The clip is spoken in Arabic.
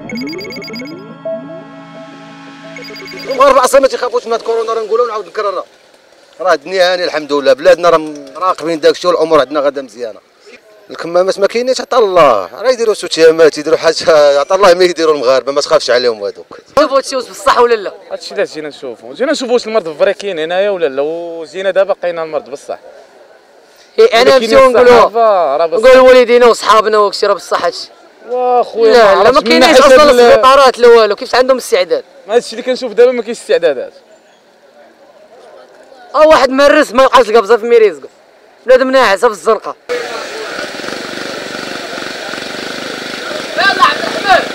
المغاربه اصلا ما تيخافوش من هاد كورونا، راه نقولوا ونعاود نكررها. راه الدنيا هانيه الحمد لله، بلادنا راه مراقبين داكشي والامور عندنا غادا مزيانه. الكمامات ما كاينينش، عطا الله راه يديروا سوتيامات، يديروا حاجه، عطا الله ما يديروا المغاربه، ما تخافش عليهم هذوك. شوفوا هادشي واش بصح ولا لا؟ هادشي اللي جينا نشوفوا واش المرض في فريقين هنايا ولا لا، وجينا دابا لقينا المرض بصح. انا نمشيو نقولوا لوالدينا وصحابنا وكشي راه بصح هادشي. واخويا لا ما كاينينش اصلا السبيطارات لا والو، كيفاش عندهم استعداد؟ هادشي اللي كنشوف دابا ما كاينش استعدادات. واحد مرس ما يلقاش القبزه في ميريزكو، بنادم ناعسه في الزنقه. يلا عبد الرحمن